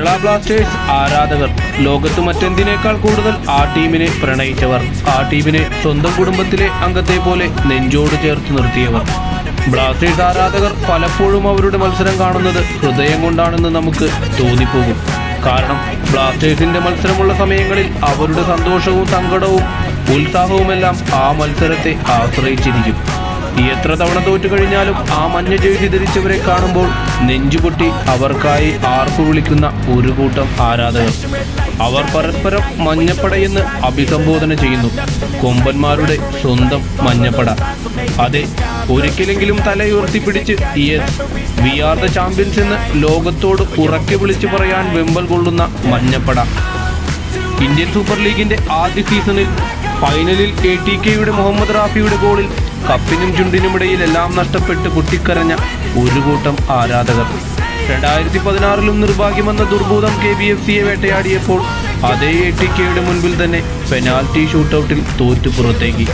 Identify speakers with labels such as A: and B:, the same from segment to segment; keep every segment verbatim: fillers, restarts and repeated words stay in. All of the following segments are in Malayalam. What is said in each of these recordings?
A: കേരള ബ്ലാസ്റ്റേഴ്സ് ആരാധകർ ലോകത്ത് മറ്റെന്തിനേക്കാൾ കൂടുതൽ ആ ടീമിനെ പ്രണയിച്ചവർ, ആ ടീമിനെ സ്വന്തം കുടുംബത്തിലെ അംഗത്തെ പോലെ നെഞ്ചോട് ചേർത്ത് നിർത്തിയവർ. ബ്ലാസ്റ്റേഴ്സ് ആരാധകർ പലപ്പോഴും അവരുടെ മത്സരം കാണുന്നത് ഹൃദയം കൊണ്ടാണെന്ന് നമുക്ക് തോന്നിപ്പോകും. കാരണം ബ്ലാസ്റ്റേഴ്സിന്റെ മത്സരമുള്ള സമയങ്ങളിൽ അവരുടെ സന്തോഷവും സങ്കടവും ഉത്സാഹവുമെല്ലാം ആ മത്സരത്തെ ആശ്രയിച്ചിരിക്കും. എത്ര തവണ തോറ്റു കഴിഞ്ഞാലും ആ മഞ്ഞ ജേഴ്സി ധരിച്ചവരെ കാണുമ്പോൾ നെഞ്ചുപൊട്ടി അവർക്കായി ആർപ്പു വിളിക്കുന്ന ഒരു കൂട്ടം ആരാധകർ. അവർ പരസ്പരം മഞ്ഞപ്പടയെന്ന് അഭിസംബോധന ചെയ്യുന്നു. കൊമ്പന്മാരുടെ സ്വന്തം മഞ്ഞപ്പട. അതെ, ഒരിക്കലെങ്കിലും തലയുയർത്തിപ്പിടിച്ച് yes we are the champions എന്ന് ലോകത്തോട് ഉറക്കെ വിളിച്ചു പറയാൻ വെമ്പൽ കൊള്ളുന്ന മഞ്ഞപ്പട. ഇന്ത്യൻ സൂപ്പർ ലീഗിന്റെ ആദ്യ സീസണിൽ ഫൈനലിൽ എ ടി കെയുടെ മുഹമ്മദ് റാഫിയുടെ ഗോളിൽ കപ്പിനും ചുണ്ടിനുമിടയിൽ എല്ലാം നഷ്ടപ്പെട്ട് പൊട്ടിക്കരഞ്ഞ ഒരു കൂട്ടം ആരാധകർ. രണ്ടായിരത്തി പതിനാറിലും നിർഭാഗ്യമെന്ന ദുർഭൂതം കെ ബി എഫ് സിയെ വേട്ടയാടിയപ്പോൾ അതേ എ ടി കെയുടെ മുൻപിൽ തന്നെ പെനാൽറ്റി ഷൂട്ടൌട്ടിൽ തോറ്റു പുറത്തേക്ക്.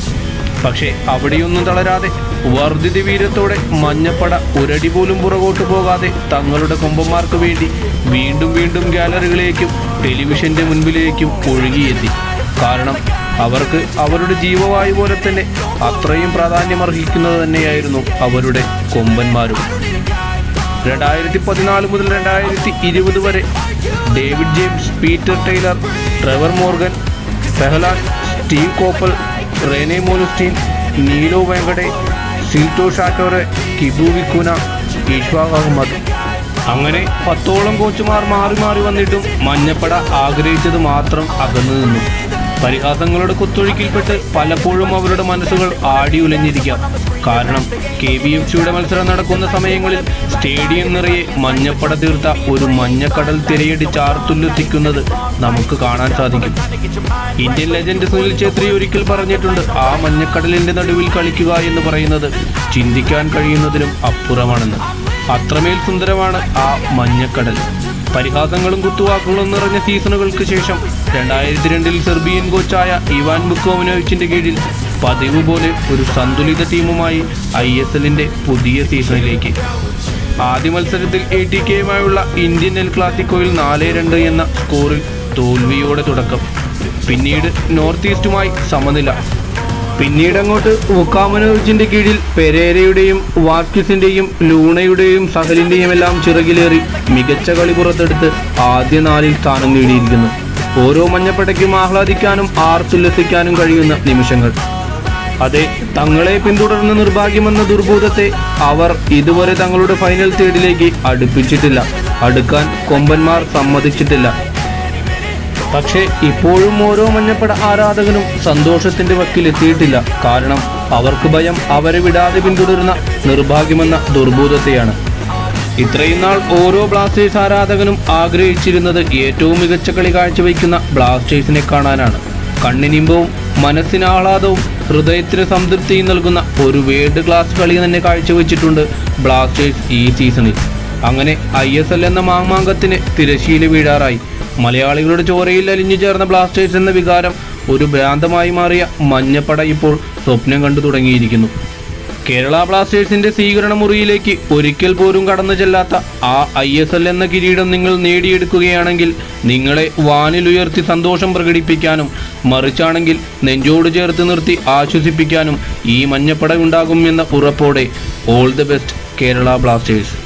A: പക്ഷേ അവിടെയൊന്നും തളരാതെ വർദ്ധിത വീര്യത്തോടെ മഞ്ഞപ്പട ഒരടി പോലും പുറകോട്ട് പോകാതെ തങ്ങളുടെ കൊമ്പന്മാർക്ക് വേണ്ടി വീണ്ടും വീണ്ടും ഗാലറികളിലേക്കും ടെലിവിഷന്റെ മുൻപിലേക്കും ഒഴുകിയെത്തി. കാരണം അവർക്ക് അവരുടെ ജീവവായു പോലെ തന്നെ അത്രയും പ്രാധാന്യമർഹിക്കുന്നത് തന്നെയായിരുന്നു അവരുടെ കൊമ്പന്മാരും. രണ്ടായിരത്തി പതിനാല് മുതൽ രണ്ടായിരത്തി ഇരുപത് വരെ David James, Peter Taylor, Trevor Morgan, Phelan, Steve Coppell, Rene Meulensteen, Nelo Vingada, സിൽട്ടോ Schattorie, Kibu Vicuna, Ishfaq Ahmed, അങ്ങനെ പത്തോളം കോച്ചുമാർ മാറി മാറി വന്നിട്ടും മഞ്ഞപ്പട ആഗ്രഹിച്ചത് മാത്രം അകന്നു നിന്നു. പരിഹാസങ്ങളുടെ കുത്തൊഴുക്കിൽപ്പെട്ട് പലപ്പോഴും അവരുടെ മനസ്സുകൾ ആടിയുലഞ്ഞിരിക്കാം. കാരണം കെ ബി എഫ് സിയുടെ മത്സരം നടക്കുന്ന സമയങ്ങളിൽ സ്റ്റേഡിയം നിറയെ മഞ്ഞപ്പട തീർത്ത ഒരു മഞ്ഞക്കടൽ തിരയടി ചാർത്തുല്ലുത്തിക്കുന്നത് നമുക്ക് കാണാൻ സാധിക്കും. ഇന്ത്യൻ ലെജൻഡ് സുനിൽ ഛേത്രി ഒരിക്കൽ പറഞ്ഞിട്ടുണ്ട്, ആ മഞ്ഞക്കടലിന്റെ നടുവിൽ കളിക്കുക എന്ന് പറയുന്നത് ചിന്തിക്കാൻ കഴിയുന്നതിലും അപ്പുറമാണെന്ന്. അത്രമേൽ സുന്ദരമാണ് ആ മഞ്ഞക്കടൽ. പരിഹാസങ്ങളും കുത്തുവാക്കുകളും നിറഞ്ഞ സീസണുകൾക്ക് ശേഷം രണ്ടായിരത്തി രണ്ടിൽ സെർബിയൻ കോച്ചായ ഇവാൻ ബുക്കോവിനോവിച്ചിന്റെ കീഴിൽ പതിവ് പോലെ ഒരു സന്തുലിത ടീമുമായി ഐ എസ് എല്ലിന്റെ പുതിയ സീസണിലേക്ക്. ആദ്യ മത്സരത്തിൽ എ ടി കെയുമായുള്ള ഇന്ത്യൻ എൽ ക്ലാസിക്കോയിൽ നാല് രണ്ട് എന്ന സ്കോറിൽ തോൽവിയോടെ തുടക്കം. പിന്നീട് നോർത്ത് ഈസ്റ്റുമായി സമനില. പിന്നീട് അങ്ങോട്ട് വുക്കാമനോവിച്ചിന്റെ കീഴിൽ പെരേരയുടെയും വാസ്കിസിന്റെയും ലൂണയുടെയും സഹലിന്റെയും എല്ലാം ചിറകിലേറി മികച്ച കളി പുറത്തെടുത്ത് ആദ്യ നാലിൽ സ്ഥാനം നേടിയിരിക്കുന്നു. ഓരോ മഞ്ഞപ്പടയ്ക്കും ആഹ്ലാദിക്കാനും ആർത്തുല്ലസിക്കാനും കഴിയുന്ന നിമിഷങ്ങൾ. അതെ, തങ്ങളെ പിന്തുടർന്ന് നിർഭാഗ്യമെന്ന ദുർഭൂതത്തെ അവർ ഇതുവരെ തങ്ങളുടെ ഫൈനൽ തേർഡിലേക്ക് അടുപ്പിച്ചിട്ടില്ല. അടുക്കാൻ കൊമ്പന്മാർ സമ്മതിച്ചിട്ടില്ല. പക്ഷേ ഇപ്പോഴും ഓരോ മഞ്ഞപ്പട ആരാധകനും സന്തോഷത്തിന്റെ വക്കിലെത്തിയിട്ടില്ല. കാരണം അവർക്ക് ഭയം അവരെ വിടാതെ പിന്തുടരുന്ന നിർഭാഗ്യമെന്ന ദുർഭൂതത്തെയാണ്. ഇത്രയും നാൾ ഓരോ ബ്ലാസ്റ്റേഴ്സ് ആരാധകനും ആഗ്രഹിച്ചിരുന്നത് ഏറ്റവും മികച്ച കളി കാഴ്ചവെക്കുന്ന ബ്ലാസ്റ്റേഴ്സിനെ കാണാനാണ്. കണ്ണിനിമ്പവും മനസ്സിന് ആഹ്ലാദവും ഹൃദയത്തിന് സംതൃപ്തിയും നൽകുന്ന ഒരു വേൾഡ് ക്ലാസ് കളി തന്നെ കാഴ്ചവെച്ചിട്ടുണ്ട് ബ്ലാസ്റ്റേഴ്സ് ഈ സീസണിൽ. അങ്ങനെ ഐ എസ് എൽ എന്ന മാമാങ്കത്തിന് തിരശ്ശീല വീഴാറായി. മലയാളികളുടെ ചോരയിൽ അലിഞ്ഞു ചേർന്ന ബ്ലാസ്റ്റേഴ്സ് എന്ന വികാരം ഒരു ഭ്രാന്തമായി മാറിയ മഞ്ഞപ്പട ഇപ്പോൾ സ്വപ്നം കണ്ടു തുടങ്ങിയിരിക്കുന്നു. കേരള ബ്ലാസ്റ്റേഴ്സിന്റെ സ്വീകരണ മുറിയിലേക്ക് ഒരിക്കൽ പോലും കടന്നു ചെല്ലാത്ത ആ ഐ എസ് എൽ എന്ന കിരീടം നിങ്ങൾ നേടിയെടുക്കുകയാണെങ്കിൽ നിങ്ങളെ വാനിലുയർത്തി സന്തോഷം പ്രകടിപ്പിക്കാനും മറിച്ചാണെങ്കിൽ നെഞ്ചോട് ചേർത്ത് നിർത്തി ആശ്വസിപ്പിക്കാനും ഈ മഞ്ഞപ്പട ഉണ്ടാകും എന്ന ഉറപ്പോടെ all the best Kerala Blasters.